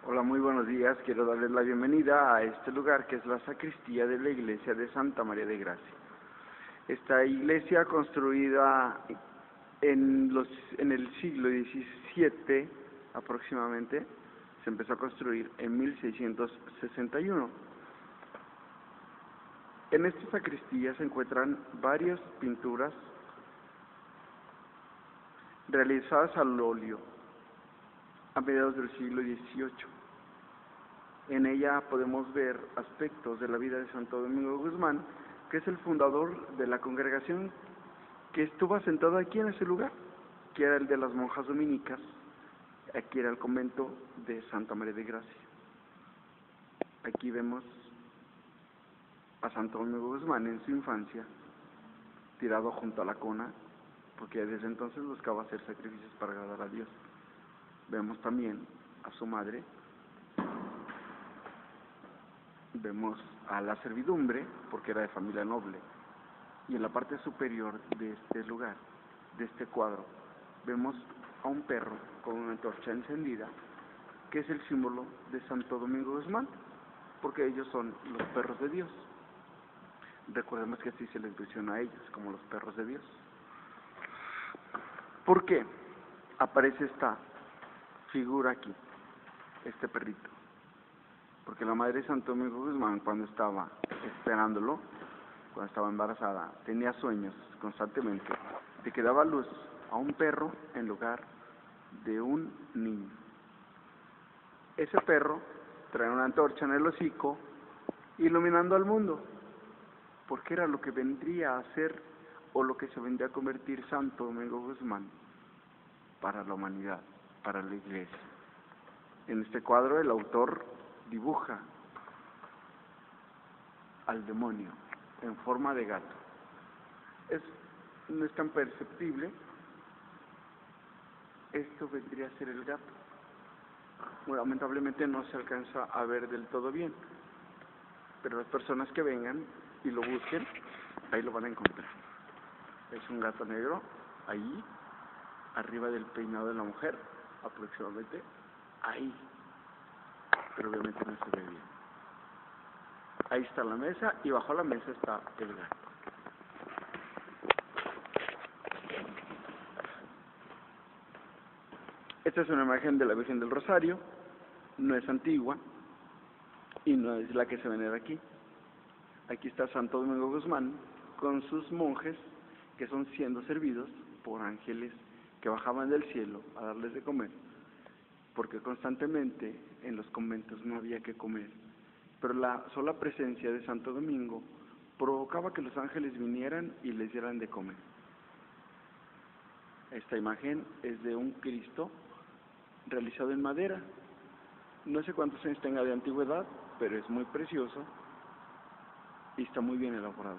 Hola, muy buenos días. Quiero darles la bienvenida a este lugar que es la sacristía de la iglesia de Santa María de Gracia. Esta iglesia construida en el siglo XVII aproximadamente, se empezó a construir en 1661. En esta sacristía se encuentran varias pinturas realizadas al óleo a mediados del siglo XVIII. En ella podemos ver aspectos de la vida de Santo Domingo Guzmán, que es el fundador de la congregación que estuvo asentado aquí en ese lugar, que era el de las monjas dominicas. Aquí era el convento de Santa María de Gracia. Aquí vemos a Santo Domingo Guzmán en su infancia, tirado junto a la cuna, porque desde entonces buscaba hacer sacrificios para agradar a Dios. Vemos también a su madre, vemos a la servidumbre, porque era de familia noble, y en la parte superior de este lugar, de este cuadro, vemos a un perro con una antorcha encendida, que es el símbolo de Santo Domingo Guzmán, porque ellos son los perros de Dios. Recordemos que así se les menciona a ellos, como los perros de Dios. ¿Por qué aparece esta figura aquí, este perrito? Porque la madre de Santo Domingo Guzmán, cuando estaba esperándolo, cuando estaba embarazada, tenía sueños constantemente de que daba luz a un perro en lugar de un niño. Ese perro trae una antorcha en el hocico, iluminando al mundo, porque era lo que vendría a ser o lo que se vendría a convertir Santo Domingo Guzmán para la humanidad, para la iglesia. En este cuadro el autor dibuja al demonio en forma de gato. No es tan perceptible. Esto vendría a ser el gato. Bueno, lamentablemente no se alcanza a ver del todo bien, pero las personas que vengan y lo busquen, ahí lo van a encontrar. Es un gato negro, ahí, arriba del peinado de la mujer, aproximadamente, ahí, pero obviamente no se ve bien. Ahí está la mesa y bajo la mesa está el gato. Esta es una imagen de la Virgen del Rosario, no es antigua y no es la que se venera aquí. Aquí está Santo Domingo Guzmán con sus monjes que son siendo servidos por ángeles que bajaban del cielo a darles de comer, porque constantemente en los conventos no había que comer, pero la sola presencia de Santo Domingo provocaba que los ángeles vinieran y les dieran de comer. Esta imagen es de un Cristo realizado en madera. No sé cuántos años tenga de antigüedad, pero es muy precioso y está muy bien elaborado.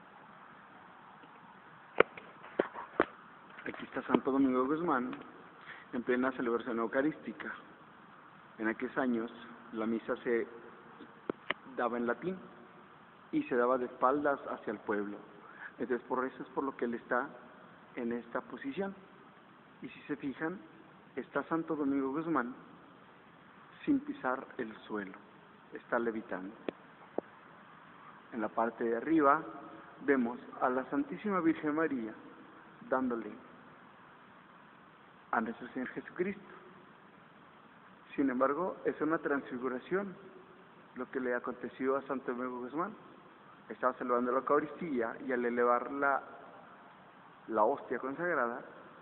Aquí está Santo Domingo Guzmán en plena celebración eucarística. En aquellos años la misa se daba en latín y se daba de espaldas hacia el pueblo. Entonces por eso es por lo que él está en esta posición. Y si se fijan, está Santo Domingo Guzmán sin pisar el suelo, está levitando. En la parte de arriba vemos a la Santísima Virgen María dándole a nuestro Señor Jesucristo. Sin embargo, es una transfiguración lo que le aconteció a Santo Domingo Guzmán. Estaba celebrando la Eucaristía y al elevar la hostia consagrada,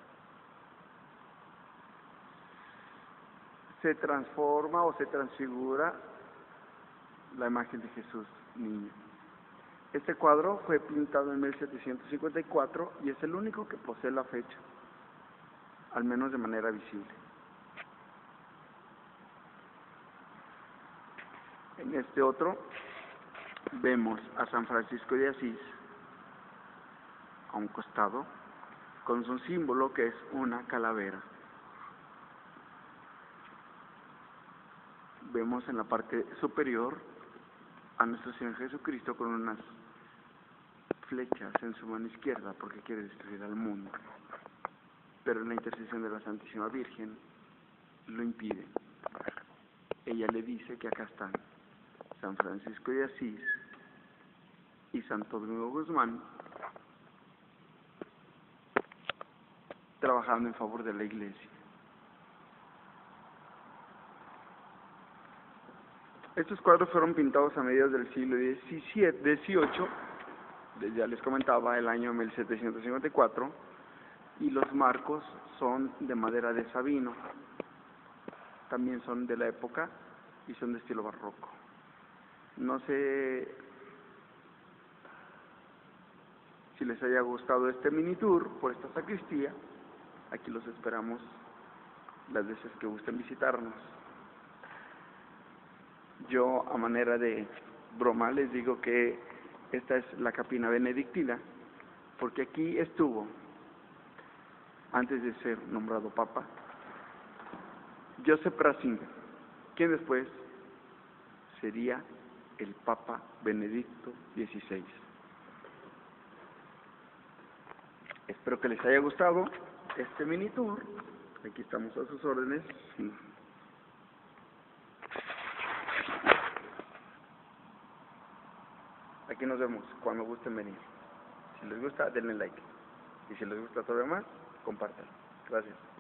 se transforma o se transfigura la imagen de Jesús niño. Este cuadro fue pintado en 1754 y es el único que posee la fecha, al menos de manera visible. En este otro vemos a San Francisco de Asís a un costado con su símbolo que es una calavera. Vemos en la parte superior a nuestro Señor Jesucristo con unas flechas en su mano izquierda porque quiere destruir al mundo, pero la intercesión de la Santísima Virgen lo impide. ella le dice que acá están San Francisco de Asís y Santo Domingo Guzmán trabajando en favor de la iglesia. Estos cuadros fueron pintados a mediados del siglo XVIII, ya les comentaba, el año 1754, y los marcos son de madera de sabino, también son de la época y son de estilo barroco. No sé si les haya gustado este mini tour por esta sacristía. Aquí los esperamos las veces que gusten visitarnos. Yo, a manera de broma, les digo que esta es la capilla benedictina, porque aquí estuvo, antes de ser nombrado papa, Joseph Ratzinger, quien después sería el Papa Benedicto XVI. Espero que les haya gustado este mini tour. Aquí estamos a sus órdenes. Aquí nos vemos cuando gusten venir. Si les gusta, denle like. Y si les gusta todavía más, compártanlo. Gracias.